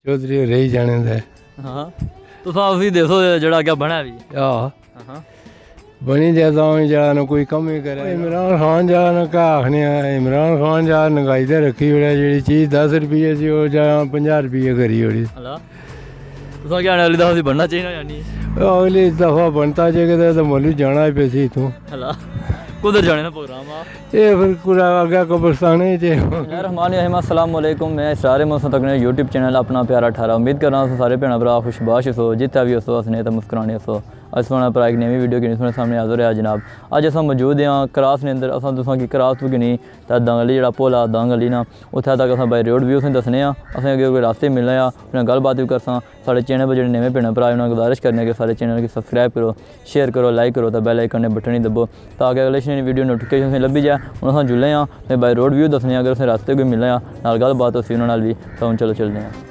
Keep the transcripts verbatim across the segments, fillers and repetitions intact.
चौधरी रही जाने दे। हाँ तो उसी दसो जड़ा क्या बना भी हाँ बनी जाता हूँ जरा कोई कम ही करे। इमरान खान जा ना क्या आखने इमरान खान जा नगाई ते रखी ओड़ा जी चीज़ दस रुपये सी वो जा पंजाह रुपये करी ओड़ी। तो क्या अगली दफा बनना चाहिए यानी अगली दफा बनता चाहिए तो मुल्क जाना पे सी तू कुधर जाने ना प्रोग्राम ये फिर पूरा आगे कब्रस्तान रहमान अस्सलाम वालेकुम। मैं इसरार मौसम तक ने यूट्यूब चैनल अपना प्यारा ठारा उम्मीद कर रहा हूँ सारे भैन भरा खुशबाश हो जितना भी हो हसने तो मुस्कुराने हो। अस सोना पर एक नवी वीडियो गिनी सामने हाजिर है जनाब। अज अस मौजूद हाँ क्रास ने अंदर अस तुसा की क्रास तो गिनी तो दंगली जो भोला दंगली ना उत्थे तक अस बाई रोड भी उसे दसने असें अगे कोई रास्ते मिलने अपने गलबात भी करसा। साढ़े चैनल पर जो नवे भैन भरा उन्हें गुजारिश करने कि सारे चैनल की सबसक्राइब करो शेयर करो लाइक करो तो बैल आइकन ने बटन ही दबो ताकि अगले वीडियो नोटिफिकेशन लभी जाए। हम अस जुले हाँ तो बाई रोड व्यू दसने अगर असें रास्ते कोई मिलने नाल गलबात उसी उन्होंने भी तो हम चलो चलते हैं।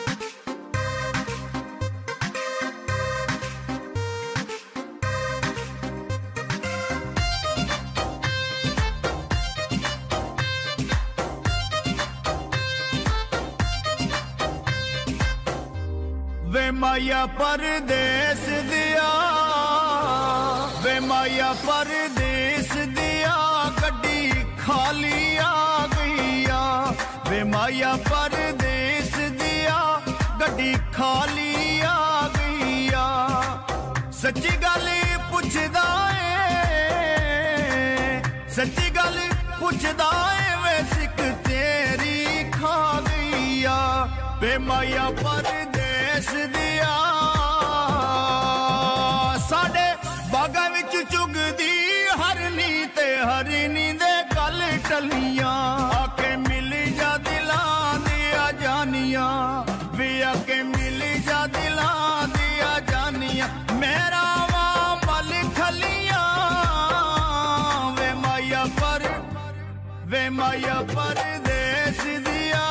वे माया परदेस दिया वे माया परदेस दिया गड्डी खाली आ गईया। वे माया परदेस दिया गड्डी खाली आ गईया। सच्ची गल पुछदा है सच्ची गल पुछदा है वे सिक तेरी खा गईया। वे माया परदेस दिया साडे बागां विच चुगदी हरनी ते हरनी दे गल टलियां। आके मिल जा दिलां दिया जानियां वे आके मिल जा दिलां दिया जानियां। मेरा वा मल खलियां वे माया पर वे माया परदेस दिया।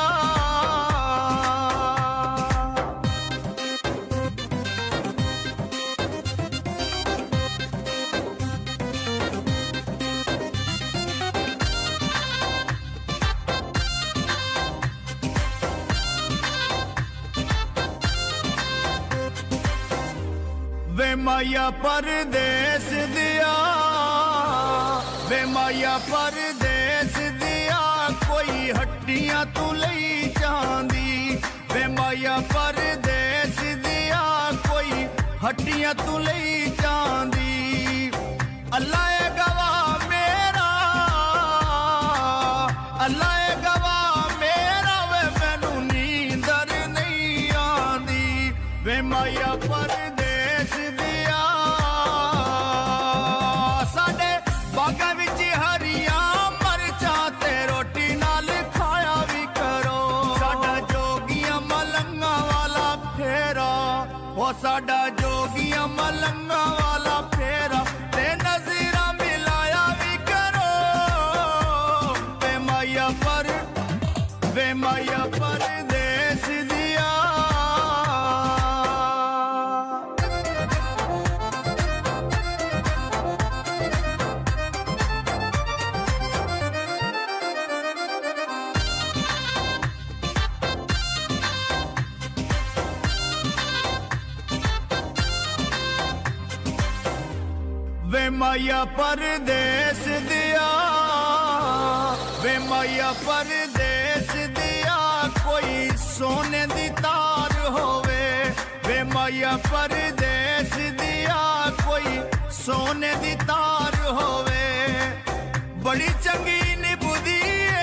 वे माया परदेस दिया वे माया परदेस दिया कोई हट्टियां तू लई चांदी। वे माया परदेस दिया कोई हट्टियां तू लई चांदी। अल्लाह ए गवाह मेरा अल्लाह ए गवाह मेरा वे मैनू नींदर नहीं आंदी। वे माया परदेस दिया साडे बागां विच हरियां मरचां ते रोटी नाल खाया भी करो। साडा जोगियां मलंगा वाला फेरा ओ साडा जोगियां मलंगा वाला फेरा ते नज़ीरा मिलाया भी करो। वे माया पर वे माया परदेस दिया। वे माया परदेस दिया वे माया परदेस दिया कोई सोने दी तार होवे। वे माया परदेस दिया कोई सोने दी तार होवे। बड़ी चंगी निभदी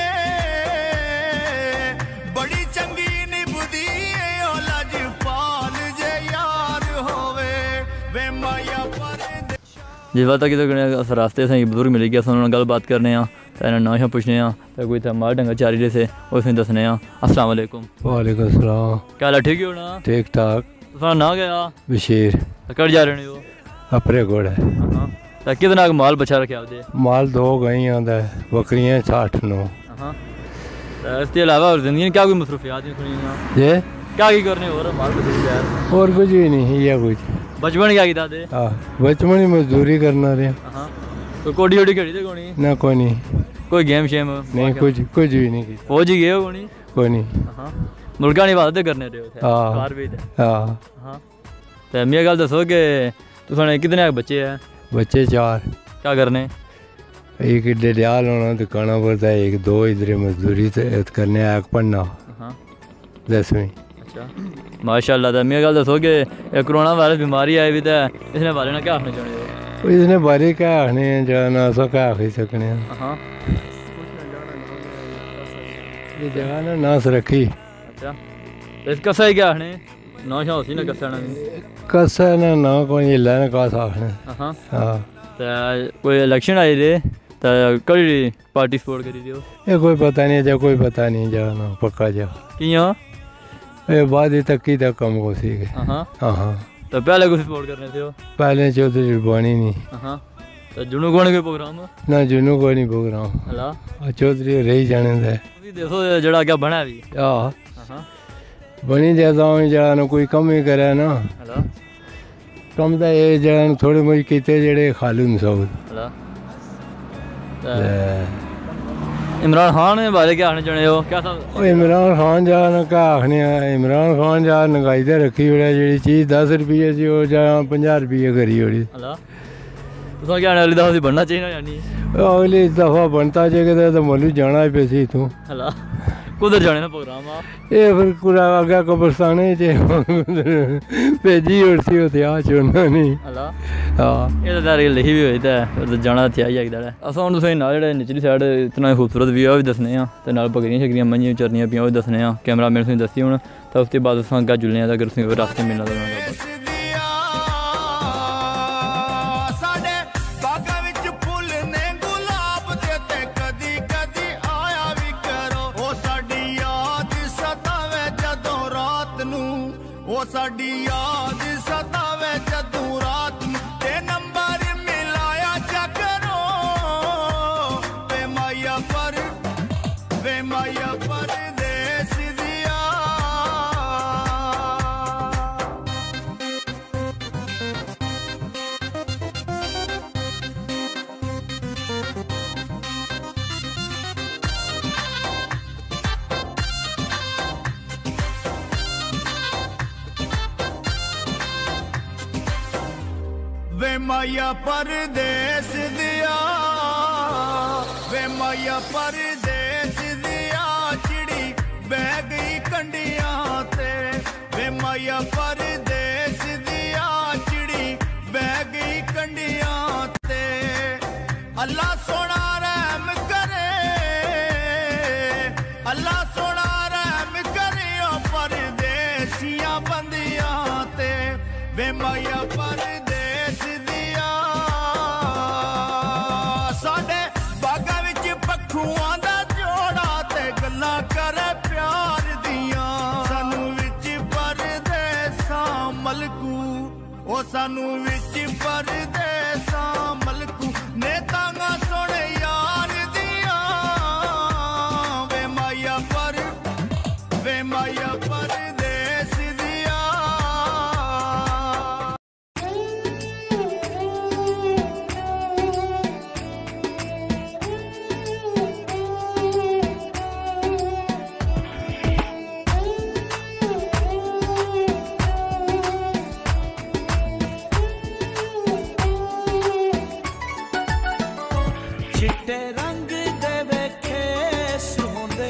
बड़ी चंगी निभदी ओ लजपाल जे यार होवे। वे माया परदेस जिस बात कि तो रास्ते से बुजुर्ग मिल गया उन्होंने गलबात करने तो ना शा पुछने तो कोई माल डंगर चारी रहे से उसने दसने। अस्सलाम वालेकुम। वालेकुम सलाम। क्या हाल ठीक होना ठीक ठाक। तो ना गया बशीर कट जा रहे हो अपने घोड़े तो कितना माल बचा रखे आपदे? माल दो गईयां दा बकरियां साठ नौ। इसके अलावा और जिंदगी क्या कोई मसरूफियात ये क्या की करने और माल मसरूफियात और कुछ भी नहीं ये कुछ बचपन क्या किया थे? हाँ बचपन ही मजदूरी करना रहे। तो कोडी वोडी खेड़ी थे कोनी? ना कोई नहीं। कोई गेम शेम? नहीं कुछ कुछ भी नहीं की। फौज ही गए हो कोनी? कोई नहीं। मुल्का दी इबादत करने रहे हो हाँ। बाहर भी थे हाँ हाँ तो मैं गल दसो कि तुसाने कितने बच्चे हैं बच्चे चार, क्या करने एक डडियाल होना दुकाना पड़ता है, एक दो इधर मजदूरी ते- करने, एक पढ़ना हाँ दसवीं। अच्छा माशाल्लाह तो मैं गल दसो कि ये कोरोना वायरस बीमारी आई भी तो इसने बारे में क्या आखना चाहते हो इसने बारे क्या आखने हैं जाना अस क्या आखी सकने हैं। हाँ ये जगह ना नास रखी अच्छा तो इसका सही क्या आखने ना शा उसी ने कसा ना कसा ना ना कोई लैन का आखने। हाँ हाँ तो कोई इलेक्शन आई रे तो कड़ी पार्टी सपोर्ट करी दियो ये कोई पता नहीं जा, कोई पता नहीं जाना पक्का जा कियां ये बाद ही तक की तक कम को सी गए। हाँ हाँ हाँ तो पहले कुछ सपोर्ट करने थे पहले चौधरी रुबानी नहीं हाँ तो जुनू कौन कोई प्रोग्राम ना जुनू को नहीं प्रोग्राम हला चौधरी रही जाने दे। ਤੁਸੀਂ ਦੇਖੋ ਜਿਹੜਾ क्या बना भी आ हाँ बनी जाता हूँ जरा ना कोई कम ही करे ना हला कम तो ये जरा थोड़े बहुत किते जेड़े खालू मसूद हला इमरान खान के बारे क्या आखना चाहते हो क्या सब इमरान खान जरा ना क्या आखने इमरान खान जरा नगाई ते रखी ओड़े जी चीज़ दस रुपये सी वो जरा पंजाह रुपये करी ओड़ी। हला तुसा क्या अगली दफा बनना चाहिए या नहीं अगली दफा बनता जे तो मोलू जाना ही पे सी तू हला कुधर जाने ना प्रोग्राम आ ये फिर पूरा अग्गे कब्रस्ताने च भेजी उड़सी होती आ चुनना नहीं। हला हाँ ये तो तारी लिखी भी हुई तो जाना थे आई जाएगा अस हम तुसें नाल जेह्ड़े निचली साइड इतना खूबसूरत व्यू भी दसने आं ते नाल बकरियां शकरियां मंझियां चरनियां पियां ओह् भी दसने आं कैमरा मैन तुसें दस्सी हून तो उसके बाद अस अग्गें जुलने आं ते अगर तुसें रास्ते मिलना तो देश दिया साडे बागां विच फुੱਲ ने गुलाब दे ते कदी कदी आया भी करो ओ साडी याद सतावे जदों रात नूं ओ साडी याद सतावे जदों रात नूं ते नंबर मिलाया जा करो वे माया पर वे माया परदेस दिया वे माया परदेस दिया वे माया परदेस दिया चिड़ी बह गई कंडियां ते वे माया परदेस दिया चिड़ी बह गई कंडियां ते अल्लाह सोना रहम करे अल्लाह सोना रहम करे ओ परदेसियां बंदियां ते वे माया परदेस दिया साडे बागां विच पखुआं दा जोड़ा ते गल्लां करे प्यार दियां सानू विच परदेसां मलकू ओ सानू विच परदेसां मलकू ने तांगा सोने यार दियां वे माया पर वे माया परदेस दिया चिट्टे रंग दे वेखे सुंदे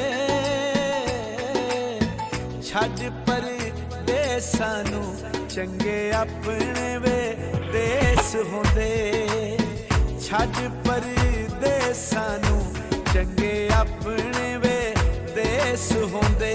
छड्ड पर देसां नू चंगे अपने वे देस होंदे छड्ड पर देसां नू चंगे अपने वे देस होंदे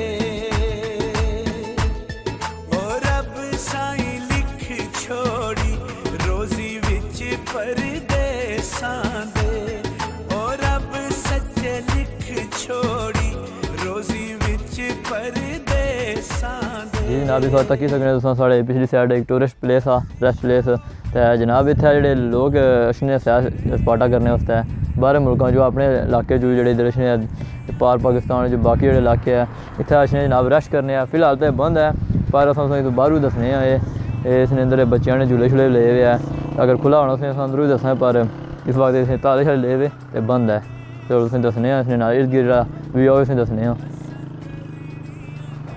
ओ रब साईं लिख छोड़ी रोजी विच परदेसां दे ओ रब सच्चे लिख छोड़ी रोजी विच परदेसां दे। जी जनाब इस वक्त तक सकने तुस साढ़े पिछली साइड एक tourist place a rest place ते जनाब इत्थै जेह्ड़े लोग अशने सैर सपाटा करने वास्ते बाहर मुल्कां जो अपने इलाके जो जेह्ड़े इधर अशने पार पाकिस्तान जो बाकी जेह्ड़े इलाके ऐ इत्थै अशने जनाब रेस्ट करने आ फिलहाल ते बंद है पर अस तुसेंगी बाहरों दस्सने आं एह् इसने अंदर बच्चें ने झूले शूले ले हुए ऐ अगर खुला होना तुसें अंदरों ही दस्सना पर इस वक्त इस ताले शाले ले हुए ते बंद है चलो तुसें दस्सने आं इसने नाल इर्द गिर्द जेह्ड़ा व्यू तुसें दस्सने आं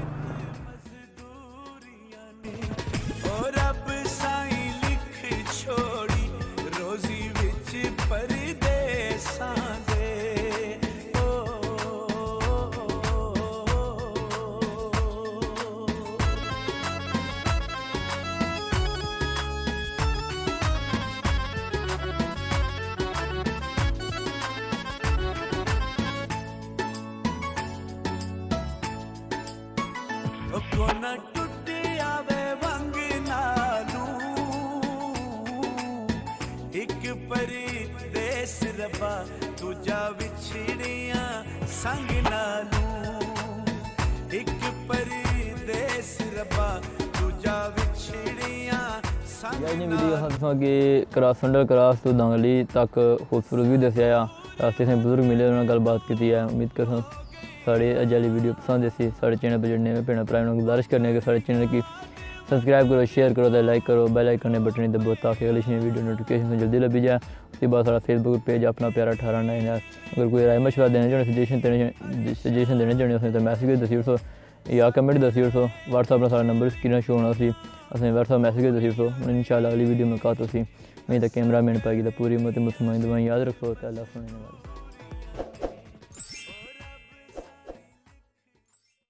कोना टुट आवे वंग नालू एक परदेस रब्बा दूजा विछड़ियां संग नालू एक परदेस रब्बा दूजा विछड़ियां संग ये वीडियो हम कि क्रॉस अंडर क्रॉस तो दंगली तक खूबसूरत भी दसिया आ रास्ते से बुजुर्ग मिले उन्होंने गलबात की है। उम्मीद करता हूँ साढ़े अज वाली वीडियो पसंद आई। साढ़े चैनल पर जुड़ने में भैन भरावां गुजारिश करने कि साढ़े चैनल की सब्सक्राइब करो, शेयर करो, लाइक करो, बेल आइकन ने बटन दबो ताकि अगली वीडियो नोटिफिकेशन जल्दी लभी जाए। उसके बाद सारा फेसबुक पेज अपना प्यारा अठारह नाइन है। अगर कोई राय मशवरा देना चाहते सजेशन देने सजेशन देने चाहते तो मैसेज दसी उठो या कमेंट दसी उठो। व्हाट्सअप का सारा नंबर स्क्रीन शो होना सी असं व्हाट्सअप मैसेज दसी उठो। इंशाल्लाह अगली वीडियो में कहा तो मैं तो कैमरा मैन पाएगी तो पूरी उम्मत मुसलमान दुआएं याद रखो। अल्लाह सुनने वाला।